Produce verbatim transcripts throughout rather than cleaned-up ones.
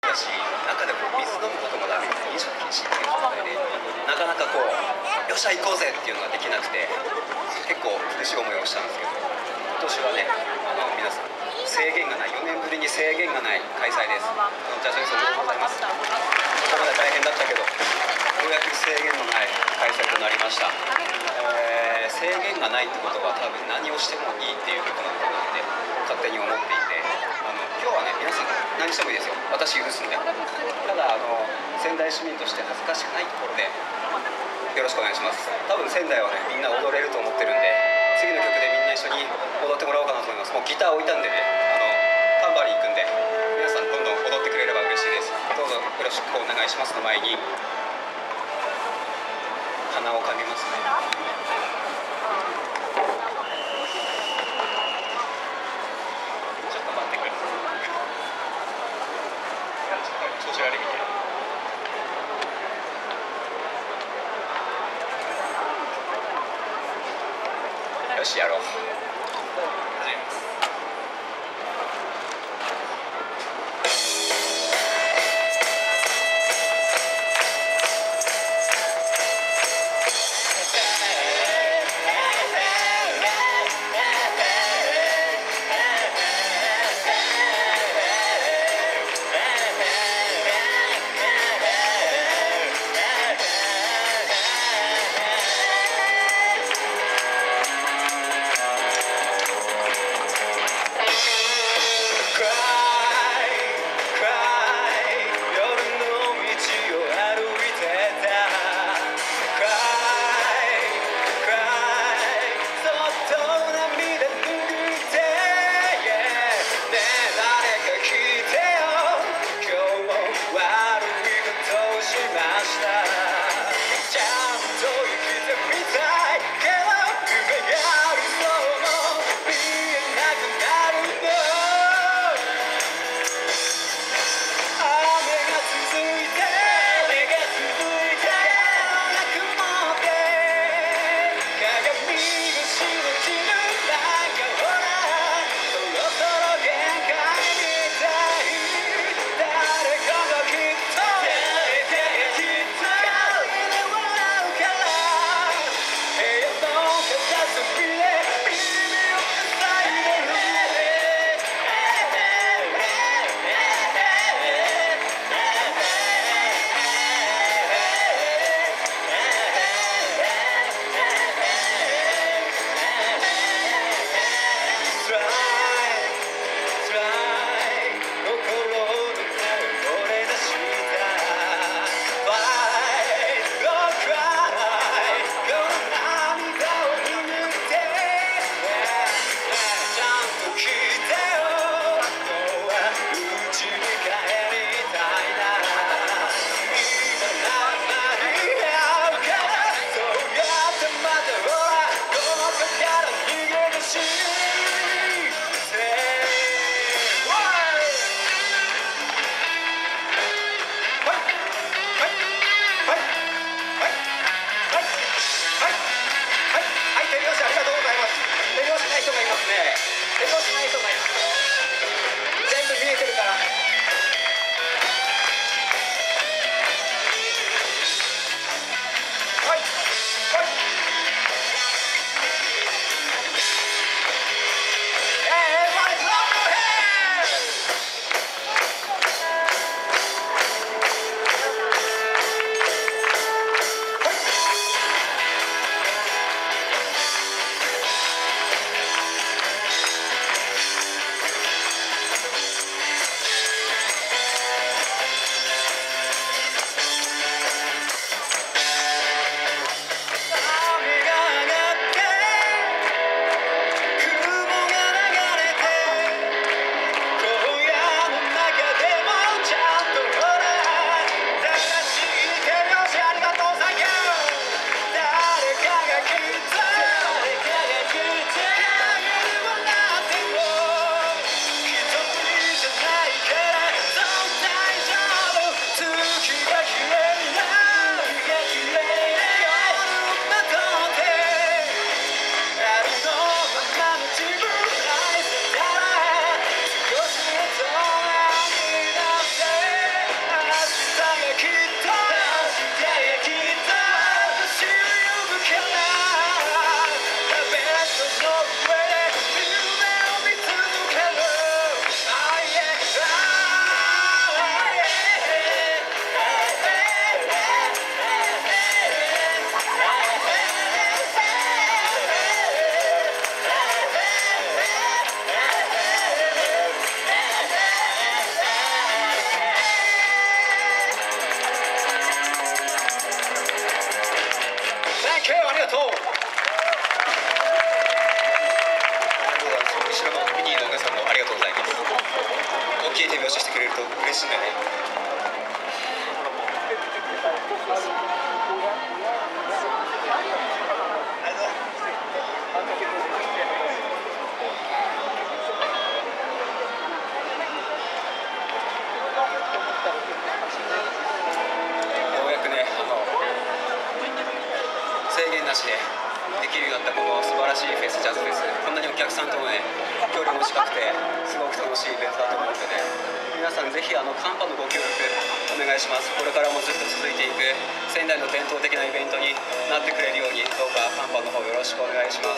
だし、中でも水飲むこともダメで飲食禁止っていう状態で、なかなかこうよっしゃ行こうぜっていうのができなくて、結構苦しい思いをしたんですけど、今年はね、あの皆さん制限がない、よねんぶりに制限がない開催です。ジャズフェスおめでとうございます。ここまで大変だったけど、ようやく制限のない開催となりました。えー、制限がないってことは多分何をしてもいいっていうことなのかなって勝手に思っていて、あの今日はね、皆さん何してもいいですよ、私許すんで。ただあの仙台市民として恥ずかしくないところでよろしくお願いします。多分仙台はね、みんな踊れると思ってるんで、次の曲でみんな一緒に踊ってもらおうかなと思います。もうギター置いたんでね、あのタンバリン組んで皆さんどんどん踊ってくれれば嬉しいです。どうぞよろしくお願いしますの前に鼻をかみますね。ちょっと待ってくれ。調子悪いみたい。よし、やろう。始めます。 ャズフェス、こんなにお客さんともね距離も近くてすごく楽しいイベントだと思うので、皆さんぜひあのカンパのご協力お願いします。これからもずっと続いていく仙台の伝統的なイベントになってくれるように、どうかカンパの方よろしくお願いします。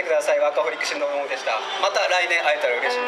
ってください。ワーカホリックシンドロームでした。また来年会えたら嬉しいです。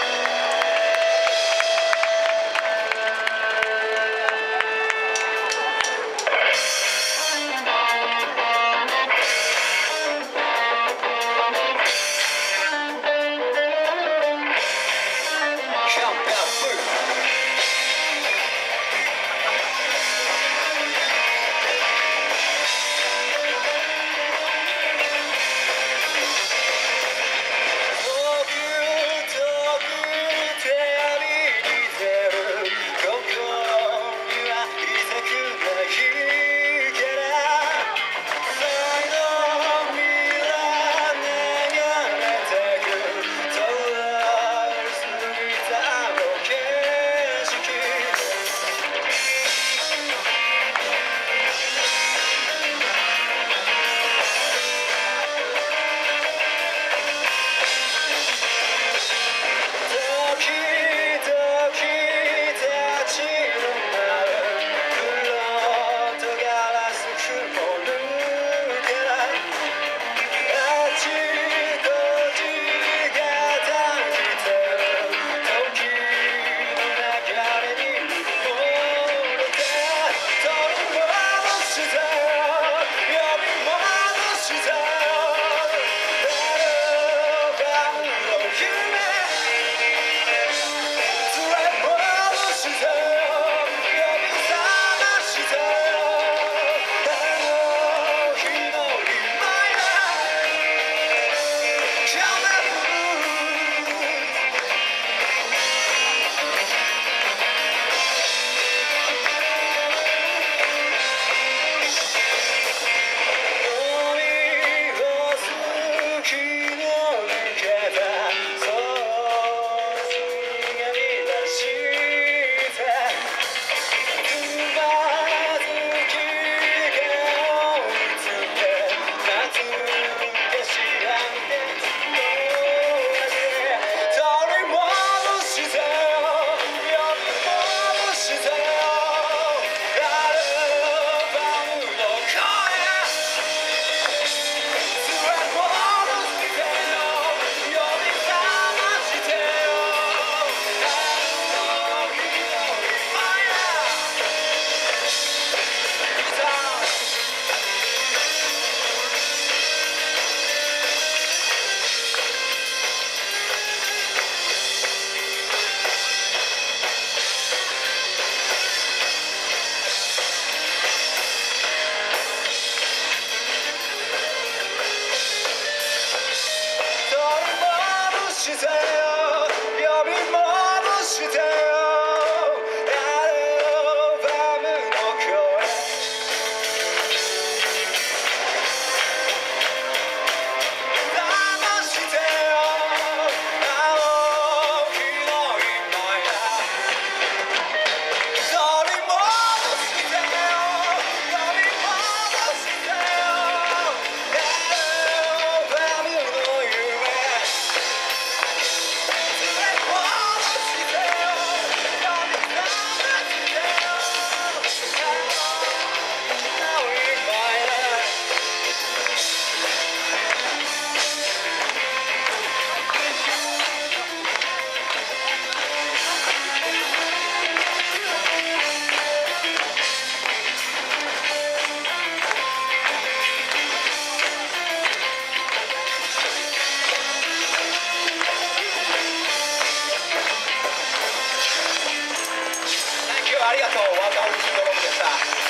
ありがとう。ワーカホリックシンドロームでした。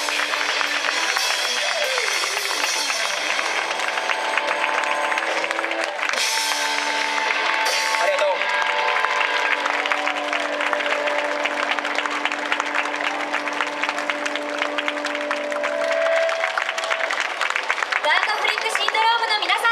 ありがとう。 ワーカホリックシンドロームの皆さん